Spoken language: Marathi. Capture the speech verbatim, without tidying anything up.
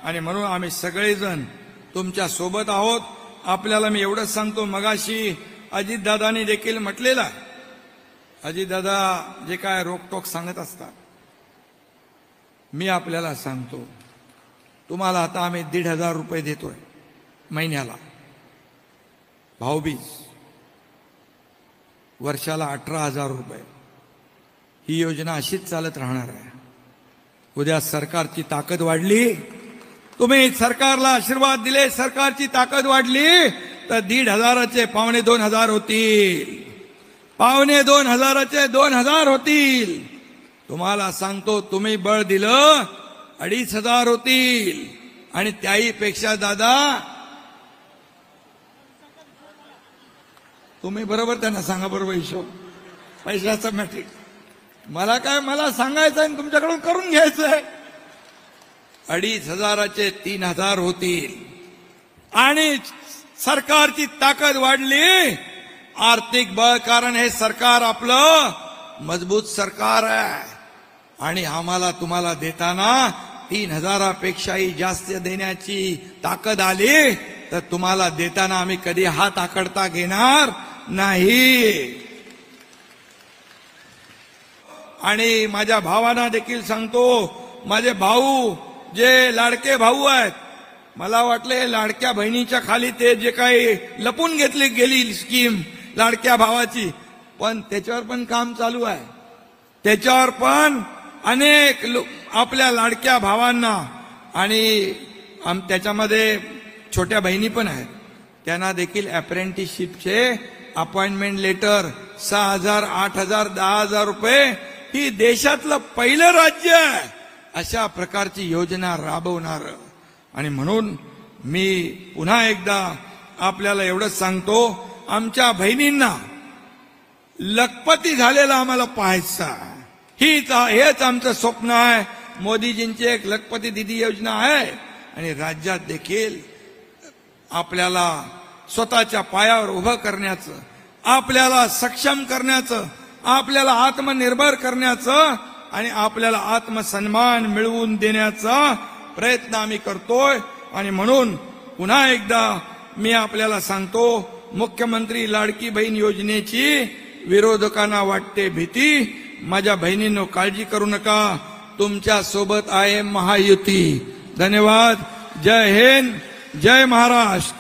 आणि म्हणून आम्ही सगळेजण तुमच्या सोबत आहोत। आपल्याला मी एवढंच सांगतो, मगाशी अजितदादांनी देखील म्हटलेलं आहे, अजितदादा जे काय रोकटोक सांगत असतात, मी आपल्याला सांगतो, तुम्हाला आता आम्ही दीड हजार रुपये देतोय महिन्याला, भाऊबीज, वर्षाला अठरा हजार रुपये। ही योजना अशीच चालत राहणार आहे। उद्या सरकारची ताकद वाढली, तुम्ही सरकारला आशीर्वाद दिले, सरकारची ताकद वाढली, तर दीड हजाराचे पावणे दोन हजार होतील, पावणे दोन हजाराचे दोन हजार होतील। तुम्हाला सांगतो, तुम्ही बळ दिलं अडीच हजार होतील, आणि त्याही पेक्षा दादा तुम्ही बरोबर त्यांना सांगा, बरोबर हिशोब पैशाचा मॅट्रिक, मला काय, मला सांगायचं आहे तुमच्याकडून करून घ्यायचंय। अडीच हजाराचे तीन हजार होतील, आणि सरकारची ताकद वाढली, आर्थिक बळ, कारण हे सरकार आपलं मजबूत सरकार आहे, आणि आम्हाला तुम्हाला देताना तीन हजारापेक्षाही जास्त देण्याची ताकद आली, तर तुम्हाला देताना आम्ही कधी हात आकडता घेणार नाही। आणि माझ्या भावांना देखील सांगतो, माझे भाऊ जे लाडके भाऊ आहेत, मला वाटले लाडक्या बहिणीच्या खाली ते जे काही लपून घेतली गेली स्कीम लाडक्या भावाची, पण त्याच्यावर पण काम चालू आहे, त्याच्यावर पण अनेक आपल्या लाडक्या भावांना, आणि त्याच्यामध्ये छोट्या बहिणी पण आहेत, त्यांना देखील अप्रेंटिसशिपचे अपॉइंटमेंट लेटर सहा हजार आठ हजार दहा हजार रुपये, ही देशातलं पहिलं राज्य आहे अशा प्रकारची योजना राबवणार। आणि म्हणून मी पुन्हा एकदा आपल्याला एवढंच सांगतो, आमच्या बहिणींना लखपती झालेला आम्हाला पाहायचं आहे, हीच हेच आमचं स्वप्न आहे। मोदीजींची एक लखपती दिदी योजना आहे, आणि राज्यात देखील आपल्याला स्वतःच्या पायावर उभं करण्याचं, आपल्याला सक्षम करण्याचं, आपल्याला आत्मनिर्भर करण्याचं, आणि आपल्याला आत्मसन्मान मिळवून देण्याचा प्रयत्न आम्ही करतोय। आणि म्हणून पुन्हा एकदा मी आपल्याला सांगतो, मुख्यमंत्री लाडकी बहीण योजनेची विरोधकांना वाटते भीती, माझ्या बहिणींनो काळजी करू नका, तुमच्या सोबत आहे महायुती। धन्यवाद। जय हिंद, जय महाराष्ट्र।